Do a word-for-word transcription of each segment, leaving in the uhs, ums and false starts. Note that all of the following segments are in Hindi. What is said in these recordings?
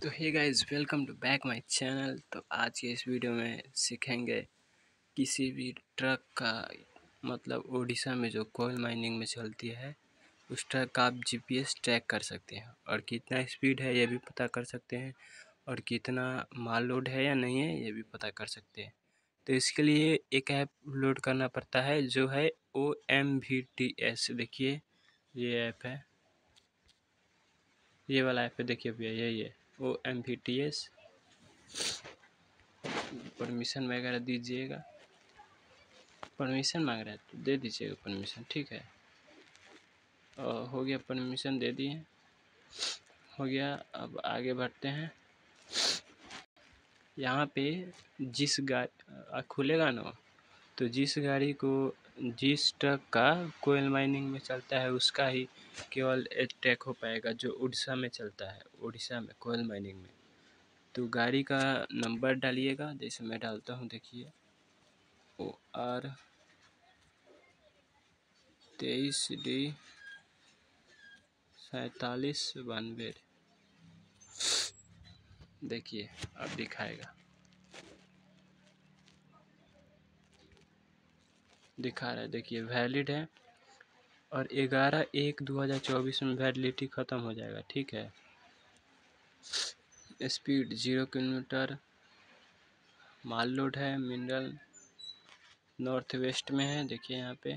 तो hey guys, welcome to back my channel. तो आज के इस वीडियो में सीखेंगे किसी भी ट्रक का मतलब उड़ीसा में जो कोल माइनिंग में चलती है उस ट्रक का आप जीपीएस ट्रैक कर सकते हैं और कितना स्पीड है ये भी पता कर सकते हैं और कितना माल लोड है या नहीं है ये भी पता कर सकते हैं। तो इसके लिए एक ऐप लोड करना पड़ता है जो है O M V T S. देखिए ये ऐप है, ये वाला ऐप है, देखिए भैया यही है O M V T S. Permission वगैरह दीजिएगा, परमिशन मांग रहा है तो दे दीजिएगा परमिशन, ठीक है। और हो गया, परमिशन दे दिए, हो गया। अब आगे बढ़ते हैं। यहाँ पे जिस गाड़ी खुलेगा ना, तो जिस गाड़ी को जिस ट्रक का कोयल माइनिंग में चलता है उसका ही केवल ट्रैक हो पाएगा जो उड़ीसा में चलता है, उड़ीसा में कोयल माइनिंग में। तो गाड़ी का नंबर डालिएगा, जैसे मैं डालता हूँ, देखिए ओ आर तेईस डी सैंतालीस बानवे। देखिए अब दिखाएगा, दिखा रहा है, देखिए वैलिड है और ग्यारह एक दो हज़ार चौबीस में वैलिडिटी ख़त्म हो जाएगा, ठीक है। स्पीड जीरो किलोमीटर, माल लोड है, मिनरल नॉर्थ वेस्ट में है, देखिए यहाँ पे।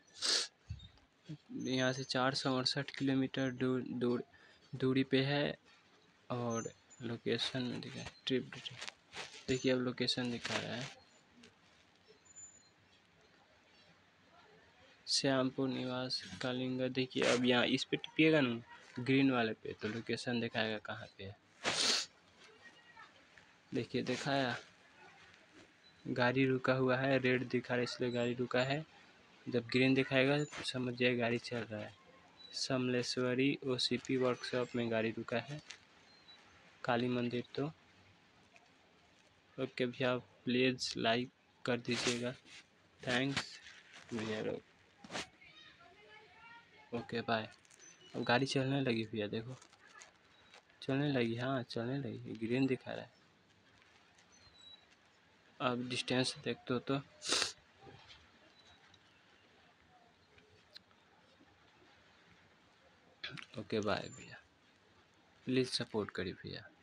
यहाँ से चार सौ अड़सठ किलोमीटर दूर दूर दूरी पे है और लोकेशन में दिखा ट्रिप, देखिए अब लोकेशन दिखा रहा है श्यामपुर निवास कलिंगा। देखिए अब यहाँ इस पे टिपिएगा ना, ग्रीन वाले पे, तो लोकेशन दिखाएगा कहाँ पे है। देखिए दिखाया, गाड़ी रुका हुआ है, रेड दिखा रहा है इसलिए गाड़ी रुका है। जब ग्रीन दिखाएगा तो समझ जाए गाड़ी चल रहा है। समलेश्वरी ओसीपी वर्कशॉप में गाड़ी रुका है, काली मंदिर। तो ओके भैया, प्लीज़ लाइक कर दीजिएगा, थैंक्स भैया लोग। Okay bye. अब गाड़ी चलने लगी भैया, देखो चलने लगी, हाँ चलने लगी, ग्रीन दिखा रहा है। अब डिस्टेंस देखते हो तो ओके बाय भैया, प्लीज़ सपोर्ट करिए भैया।